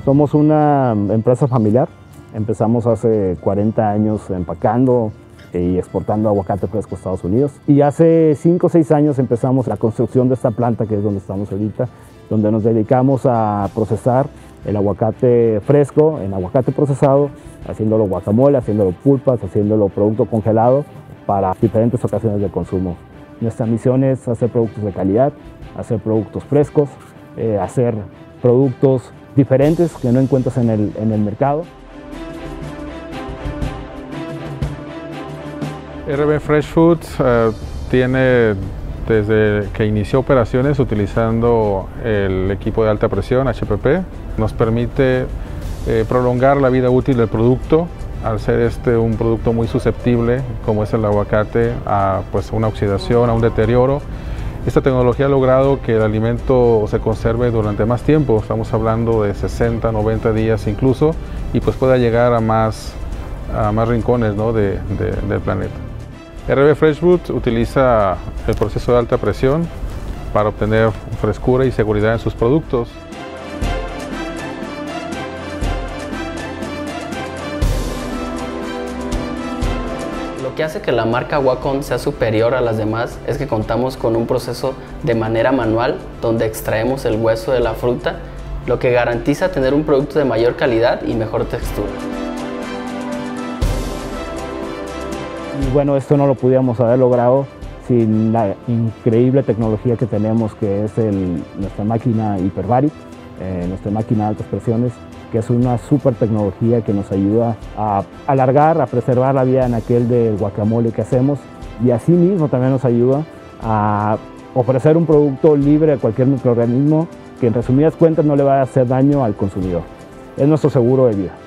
Somos una empresa familiar. Empezamos hace 40 años empacando y exportando aguacate fresco a Estados Unidos. Y hace 5 o 6 años empezamos la construcción de esta planta, que es donde estamos ahorita, donde nos dedicamos a procesar el aguacate fresco en aguacate procesado, haciéndolo guacamole, haciéndolo pulpas, haciéndolo producto congelado para diferentes ocasiones de consumo. Nuestra misión es hacer productos de calidad, hacer productos frescos, hacer productos diferentes que no encuentras en el mercado. RB Fresh Foods tiene desde que inició operaciones utilizando el equipo de alta presión HPP. Nos permite prolongar la vida útil del producto al ser un producto muy susceptible como es el aguacate a una oxidación, a un deterioro. Esta tecnología ha logrado que el alimento se conserve durante más tiempo, estamos hablando de 60, 90 días incluso, y pueda llegar a más rincones, ¿no?, del planeta. RB Fresh Foods utiliza el proceso de alta presión para obtener frescura y seguridad en sus productos. Lo que hace que la marca Wacom sea superior a las demás es que contamos con un proceso de manera manual donde extraemos el hueso de la fruta, lo que garantiza tener un producto de mayor calidad y mejor textura. Y bueno, esto no lo pudiéramos haber logrado sin la increíble tecnología que tenemos, que es nuestra máquina Hyperbaric, nuestra máquina de altas presiones, que es una super tecnología que nos ayuda a alargar, a preservar la vida en aquel del guacamole que hacemos, y asimismo también nos ayuda a ofrecer un producto libre de cualquier microorganismo que en resumidas cuentas no le va a hacer daño al consumidor. Es nuestro seguro de vida.